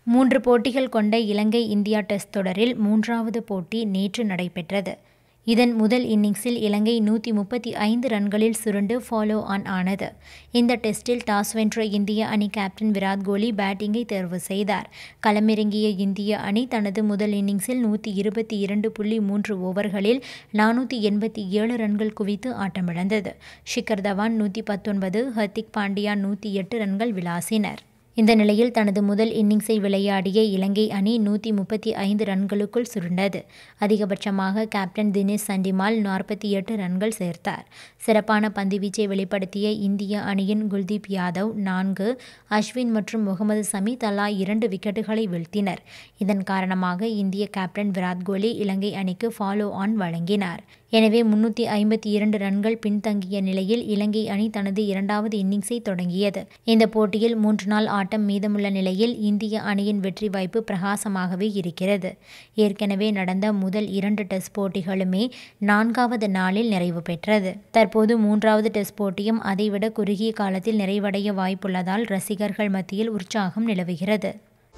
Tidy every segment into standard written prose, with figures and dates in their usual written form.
3 போட்டிகள் கொண்ட இலங்கை India test தொடரில் 3வது போட்டி நேற்று நடைபெற்றது. இதன் முதல் இன்னிங்ஸில் இலங்கை 135 ரன்களில் சுருண்டு ஃபாலோ ஆன் ஆனது. இந்த டெஸ்டில் டாஸ் வென்ற இந்திய அணி கேப்டன் விராட் கோலி பேட்டிங்கை தேர்வு செய்தார். களமிறங்கிய இந்திய அணி தனது முதல் இன்னிங்ஸில் 122.3 ஓவர்களில் 487 ரன்கள் குவித்து ஆட்டமிழந்தது. ஷிகர் தவான் 119, ஹர்திக் பாண்டியா 108 ரன்கள் விளாசினர். இந்த நிலையில் தனது முதல் இன்னிங்ஸை விளையாடிய இலங்கை அணி 135 ரன்களுக்குள் சுருண்டது. அதிகபட்சமாக கேப்டன் தினேஷ் சண்டிமால் 48 ரன்கள் சேர்த்தார். சிறப்பான பந்துவீச்சை வெளிப்படுத்திய இந்திய அணியின் குல்தீப் யாதவ் 4, அஸ்வின் மற்றும் முகமது சமி தலா 2 விக்கெட்டுகளை வீழ்த்தினர். இதன் காரணமாக இந்திய கேப்டன் விராட் கோலி இலங்கை அணிக்கு ஃபாலோ ஆன் வழங்கினார். எனவே 352 ரன்கள் பின்தங்கிய நிலையில் இலங்கை அணி தனது 2வது இன்னிங்ஸை தொடங்கியது. இந்த போட்டியில் 3 நாள் ஆட்டம் மீதமுள்ள நிலையில் இந்திய அணியின் வெற்றி வாய்ப்பு பிரகாசமாகவே இருக்கிறது. ஏற்கனவே நடந்த முதல் 2 டெஸ்ட் போட்டிகளுமே 4வது நாளில் நிறைவு பெற்றது. தற்போது 3வது டெஸ்ட் போட்டியும் அதைவிட குறுகிய காலத்தில் நிறைவடைய வாய்ப்புள்ளதால் ரசிகர்கள் மத்தியில் உற்சாகம் நிலவுகிறது.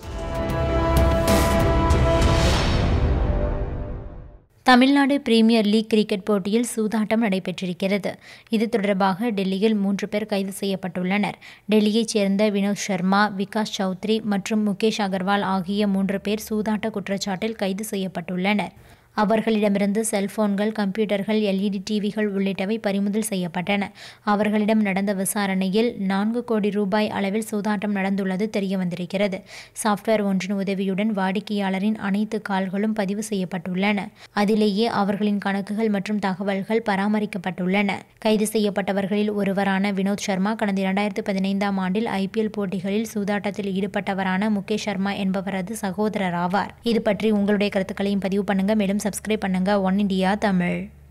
தமிழ்நாடு பிரீமியர் லீக் கிரிக்கெட் போட்டியில் சூதாட்டம் நடைபெற்றிருக்கிறது. இது தொடர்பாக டெல்லியில் 3 பேர் கைது செய்யப்பட்டுள்ளனர். டெல்லியைச் சேர்ந்த வினோத் சர்மா, விகாஸ் சௌத்ரி மற்றும் முகேஷ் அகர்வால் ஆகிய 3 பேர் சூதாட்ட குற்றச்சாட்டில் கைது செய்யப்பட்டுள்ளனர். அவர்களிடமிருந்து செல்போன்கள், கம்ப்யூட்டர்கள், LED டிவிகள் உள்ளிட்டவை பறிமுதல் செய்யப்பட்டன. அவர்களிடம் நடந்த விசாரணையில் 4 கோடி ரூபாய் அளவில் சூதாட்டம் நடந்துள்ளது தெரியவந்திருக்கிறது. சாப்ட்வேர் ஒன்றின் உதவியுடன் வாடிக்கையாளரின் அனைத்து கால்களும் பதிவு செய்யப்பட்டுள்ளன. அதிலேயே அவர்களின் கணக்குகள் மற்றும் தகவல்கள் பராமரிக்கப்பட்டுள்ளன. கைது செய்யப்பட்டவர்களில் ஒருவரான வினோத் சர்மா கடந்த 2015ஆம் ஆண்டில் IPL போட்டிகளில் சூதாட்டத்தில் ஈடுபட்டவரான முகேஷ் சர்மா என்பவரது சகோதரர் ஆவார். இது பற்றி உங்களுடைய கருத்துக்களையும் பதிவு பண்ணுங்க. மேலும் சப்ஸ்கிரைப் பண்ணுங்க ஒன் இண்டியா தமிழ்.